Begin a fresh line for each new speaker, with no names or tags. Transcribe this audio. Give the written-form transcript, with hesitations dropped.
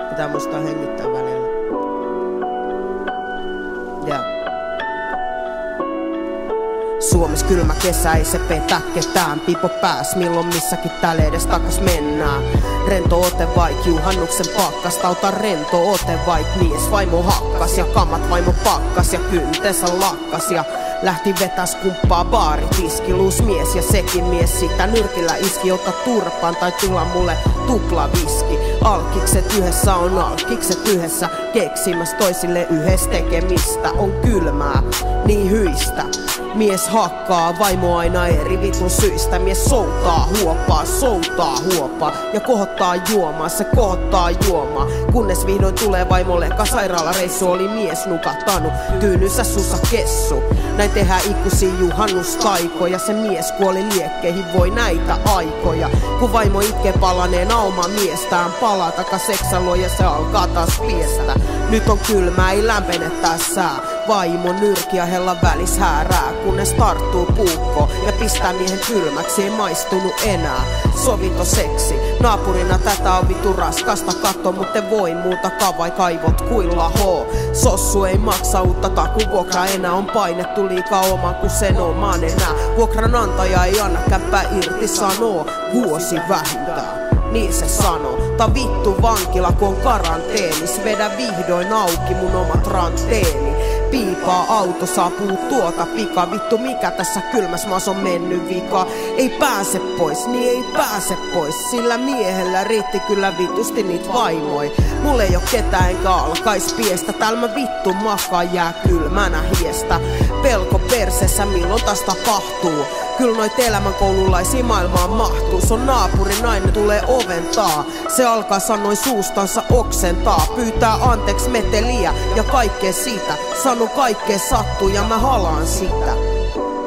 Pitää muistaa hengittää välillä. Yeah. Suomessa kylmä kesä, ei se petä ketään. Pipo pääs, milloin missäkin täällä edes takas mennään. Rento ote vaik juhannuksen pakkasta. Ota rento ote vaik mies vaimo hakkas. Ja kamat vaimo pakkas ja kyntensä lakkas. Ja lähti vetäs kumppaa baaritiski. Luus mies ja sekin mies sitä nyrkillä iski. Ota turpaan tai tila mulle tupla viski. Alkikset yhdessä on alkikset yhdessä. Keksimäs toisille yhdessä tekemistä. On kylmää, niin hyistä. Mies hakkaa, vaimo aina eri vitun syistä. Mies soutaa huopaa ja kohottaa juomaa, se kohottaa juomaa. Kunnes vihdoin tulee vaimolle eka sairaalareissu, oli mies nukahtanut tyynyssä sussa kessu. Näin tehdään ikuisia juhannustaikoja, se mies kuoli liekkeihin, voi näitä aikoja. Kun vaimo itkee palaneena omaa miestään, palaa takas seksalo ja se alkaa taas piestä. Nyt on kylmää, ei lämpene tää sää. Vaimo nyrki ja hellan välis häärää, kunnes tarttuu puukko ja pistää miehen kylmäksi, ei maistunut enää. Sovintoseksi, naapurina tätä on vitu raskasta katto, mutten voi muuta vai kaivot kuin lahoo. Sossu ei maksa uutta takuvuokraa enää, on painettu liikaa oman kun sen omaan enää. Vuokranantaja ei anna käppää irti sanoo, vuosi vähintään. Niin se sanoo, ta vittu vankila kun on karanteenis. Vedä vihdoin auki mun omat ranteeni. Piipaa auto saapuu tuota pika. Vittu mikä tässä kylmäs maas on mennyt vika. Ei pääse pois, niin ei pääse pois. Sillä miehellä riitti kyllä vitusti niit vaimoi. Mulle ei oo ketään enkä alkais piestä. Täällä mä vittu makaa jää kylmänä hiestä. Pelko persessä milloin taas tapahtuu. Kyllä noit elämänkoululaisia maailmaan mahtuu. Se on naapurin nainen tulee oventaa. Se alkaa sanoi suustansa oksentaa. Pyytää anteeksi meteliä ja kaikkea sitä. Sano kaikkea sattuu ja mä halaan sitä.